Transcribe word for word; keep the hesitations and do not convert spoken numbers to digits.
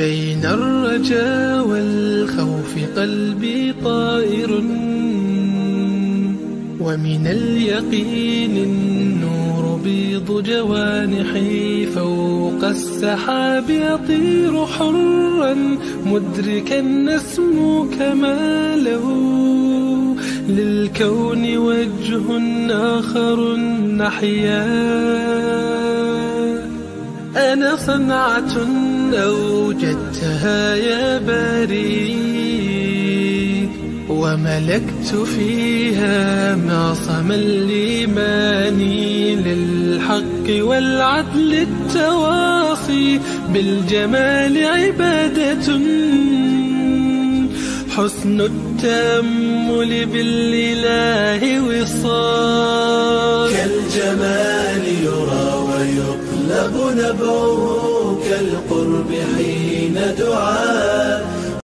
بين الرجا والخوف قلبي طائر، ومن اليقين النور بيض جوانحي، فوق السحاب يطير حرا مدركا نسمو كماله، للكون وجه آخر نحيا. أنا صنعة أوجدتها يا باري، وملكت فيها معصم الإيمان، للحق والعدل التواصي، بالجمال عبادة، حسن التأمل بالإله وصال. كالجمال يرى ويطلب نبعه، كالقرب حين دعاه